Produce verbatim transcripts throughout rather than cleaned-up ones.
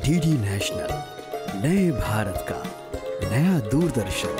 DD national, नए भारत का नया दूरदर्शन।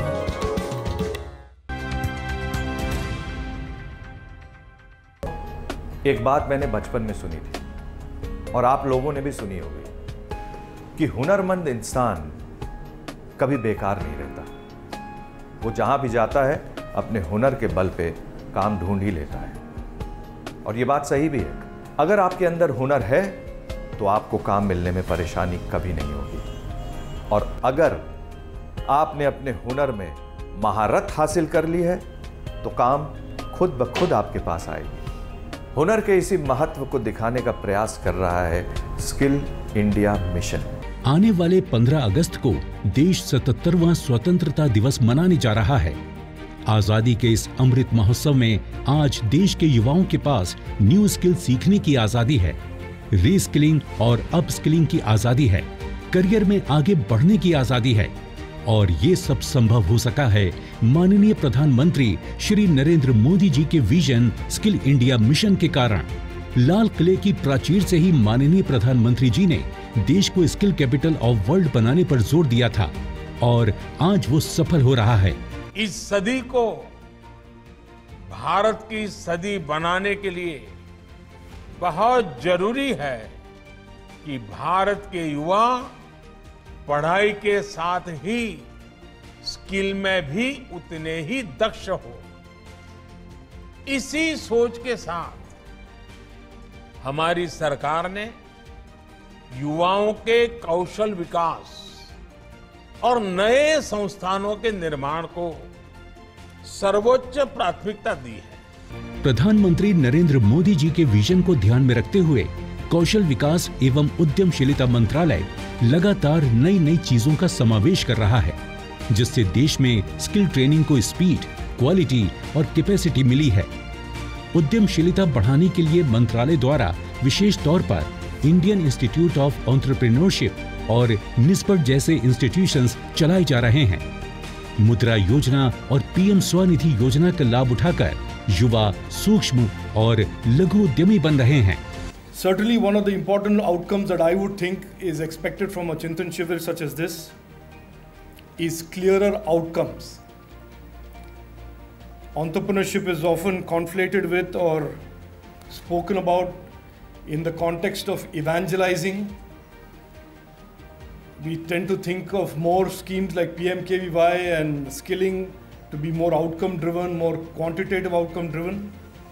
एक बात मैंने बचपन में सुनी थी और आप लोगों ने भी सुनी होगी कि हुनरमंद इंसान कभी बेकार नहीं रहता। वो जहां भी जाता है अपने हुनर के बल पे काम ढूंढ ही लेता है। और ये बात सही भी है। अगर आपके अंदर हुनर है तो आपको काम मिलने में परेशानी कभी नहीं होगी। और अगर आपने अपने हुनर में महारत हासिल कर ली है तो काम खुद ब खुद आपके पास आएगी। हुनर के इसी महत्व को दिखाने का प्रयास कर रहा है स्किल इंडिया मिशन। आने वाले पंद्रह अगस्त को देश सतहत्तरवां स्वतंत्रता दिवस मनाने जा रहा है। आजादी के इस अमृत महोत्सव में आज देश के युवाओं के पास न्यू स्किल सीखने की आजादी है, रीस्किलिंग और अपस्किलिंग की आजादी है, करियर में आगे बढ़ने की आजादी है। और ये सब संभव हो सका है माननीय प्रधानमंत्री श्री नरेंद्र मोदी जी के विजन स्किल इंडिया मिशन के कारण। लाल किले की प्राचीर से ही माननीय प्रधानमंत्री जी ने देश को स्किल कैपिटल ऑफ वर्ल्ड बनाने पर जोर दिया था और आज वो सफल हो रहा है। इस सदी को भारत की सदी बनाने के लिए बहुत जरूरी है कि भारत के युवा पढ़ाई के साथ ही स्किल में भी उतने ही दक्ष हो। इसी सोच के साथ हमारी सरकार ने युवाओं के कौशल विकास और नए संस्थानों के निर्माण को सर्वोच्च प्राथमिकता दी है। प्रधानमंत्री नरेंद्र मोदी जी के विजन को ध्यान में रखते हुए कौशल विकास एवं उद्यमशीलता मंत्रालय लगातार नई नई चीजों का समावेश कर रहा है, जिससे देश में स्किल ट्रेनिंग को स्पीड, क्वालिटी और कैपेसिटी मिली है। उद्यमशीलता बढ़ाने के लिए मंत्रालय द्वारा विशेष तौर पर इंडियन इंस्टीट्यूट ऑफ एंटरप्रेन्योरशिप और निस्पट जैसे इंस्टीट्यूशंस चलाए जा रहे हैं। मुद्रा योजना और पीएम स्वनिधि योजना का लाभ उठाकर युवा सूक्ष्म और लघु उद्यमी बन रहे हैं। Certainly one of the important outcomes that I would think is expected from a Chintan Shivir such as this is clearer outcomes. Entrepreneurship is often conflated with or spoken about in the context of evangelizing. We tend to think of more schemes like P M K V Y and skilling to be more outcome driven, more quantitative outcome driven.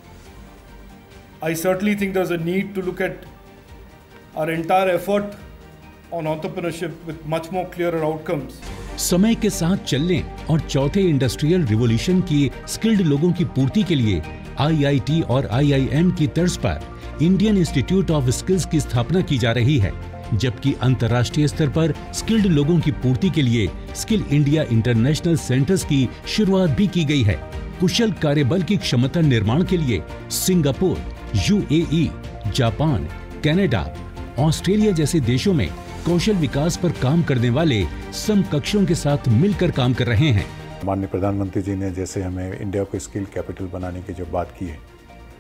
I certainly think there's a need to look at our entire effort on entrepreneurship with much more clearer outcomes. समय के साथ चलने और चौथे industrial revolution की skilled लोगों की पूर्ति के लिए आई आई टी और आई आई एम की तर्ज पर इंडियन इंस्टीट्यूट ऑफ स्किल्स की स्थापना की जा रही है, जबकि अंतर्राष्ट्रीय स्तर पर स्किल्ड लोगों की पूर्ति के लिए स्किल इंडिया इंटरनेशनल सेंटर्स की शुरुआत भी की गई है। कुशल कार्यबल की क्षमता निर्माण के लिए Singapore, U A E, Japan, Canada, Australia जैसे देशों में कौशल विकास पर काम करने वाले समकक्षों के साथ मिलकर काम कर रहे हैं। माननीय प्रधानमंत्री जी ने जैसे हमें इंडिया को स्किल कैपिटल बनाने की जो बात की है,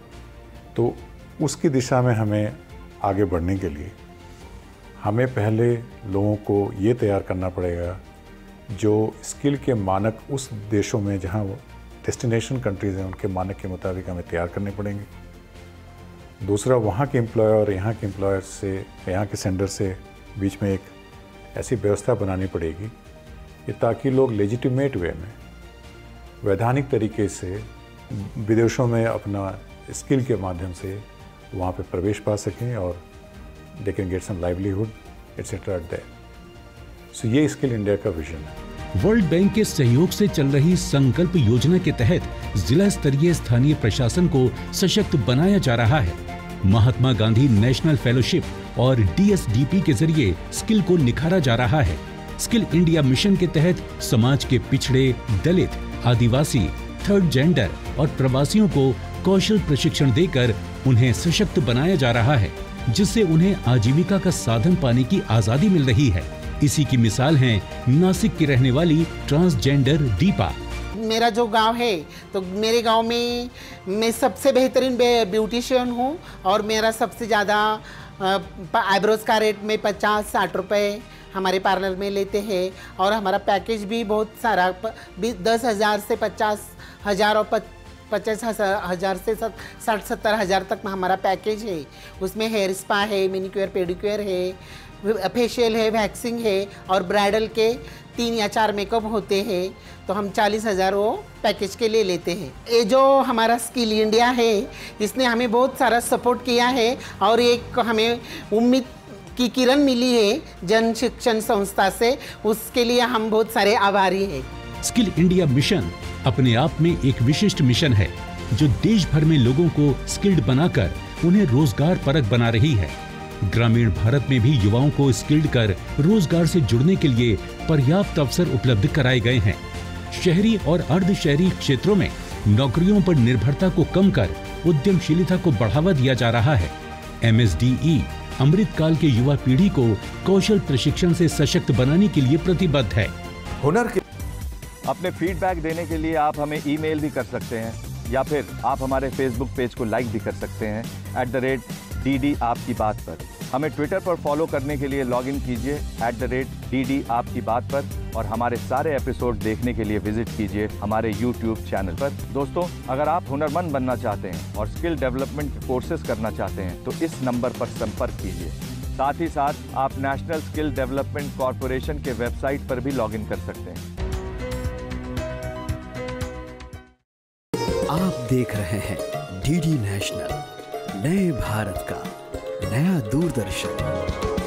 तो उसकी दिशा में हमें आगे बढ़ने के लिए हमें पहले लोगों को ये तैयार करना पड़ेगा जो स्किल के मानक उस देशों में जहाँ वो डेस्टिनेशन कंट्रीज़ हैं उनके मानक के मुताबिक हमें तैयार करने पड़ेंगे। दूसरा, वहाँ के एम्प्लॉयर और यहाँ के एम्प्लॉयर से, यहाँ के सेंडर से बीच में एक ऐसी व्यवस्था बनानी पड़ेगी कि ताकि लोग लेजिटिमेट वे में वैधानिक तरीके से विदेशों में अपना स्किल के माध्यम से वहाँ पे प्रवेश पा सकें और they can get some livelihood etcetera et that. So ये स्किल इंडिया का विजन है। वर्ल्ड बैंक के सहयोग से चल रही संकल्प योजना के तहत जिला स्तरीय स्थानीय प्रशासन को सशक्त बनाया जा रहा है। महात्मा गांधी नेशनल फेलोशिप और डी एस डी पी के जरिए स्किल को निखारा जा रहा है। स्किल इंडिया मिशन के तहत समाज के पिछड़े, दलित, आदिवासी, थर्ड जेंडर और प्रवासियों को कौशल प्रशिक्षण देकर उन्हें सशक्त बनाया जा रहा है, जिससे उन्हें आजीविका का साधन पाने की आजादी मिल रही है। इसी की मिसाल है नासिक की रहने वाली ट्रांसजेंडर दीपा। मेरा जो गांव है, तो मेरे गांव में मैं सबसे बेहतरीन ब्यूटिशियन हूं और मेरा सबसे ज़्यादा आईब्रोज का रेट में पचास साठ रुपये हमारे पार्लर में लेते हैं, और हमारा पैकेज भी बहुत सारा दस हज़ार से पचास हज़ार और पचास हज़ार से साठ सत्तर हज़ार तक हमारा पैकेज है। उसमें हेयर स्पा है, मैनिक्योर पेडिक्योर है, फेशियल है, वैक्सिंग है, और ब्राइडल के तीन या चार मेकअप होते हैं। तो हम चालीस हज़ार वो पैकेज के लिए लेते हैं। ये जो हमारा स्किल इंडिया है, इसने हमें बहुत सारा सपोर्ट किया है, और एक हमें उम्मीद की किरण मिली है जन शिक्षण संस्था से, उसके लिए हम बहुत सारे आभारी हैं। स्किल इंडिया मिशन अपने आप में एक विशिष्ट मिशन है जो देश भर में लोगों को स्किल्ड बनाकर उन्हें रोजगार परक बना रही है। ग्रामीण भारत में भी युवाओं को स्किल्ड कर रोजगार से जुड़ने के लिए पर्याप्त अवसर उपलब्ध कराए गए हैं। शहरी और अर्ध शहरी क्षेत्रों में नौकरियों पर निर्भरता को कम कर उद्यमशीलता को बढ़ावा दिया जा रहा है। एम एस डी ई अमृतकाल के युवा पीढ़ी को कौशल प्रशिक्षण से सशक्त बनाने के लिए प्रतिबद्ध है। हुनर के अपने फीडबैक देने के लिए आप हमें ईमेल भी कर सकते हैं, या फिर आप हमारे फेसबुक पेज को लाइक भी कर सकते हैं at the rate D D आपकी बात पर। हमें ट्विटर पर फॉलो करने के लिए लॉग इन कीजिए at the rate D D आपकी बात पर, और हमारे सारे एपिसोड देखने के लिए विजिट कीजिए हमारे यूट्यूब चैनल पर। दोस्तों, अगर आप हुनरमंद बनना चाहते हैं और स्किल डेवलपमेंट कोर्सेज करना चाहते हैं तो इस नंबर पर संपर्क कीजिए। साथ ही साथ आप नेशनल स्किल डेवलपमेंट कॉरपोरेशन के वेबसाइट पर भी लॉग इन कर सकते हैं। आप देख रहे हैं डी डी नेशनल, नए भारत का नया दूरदर्शन।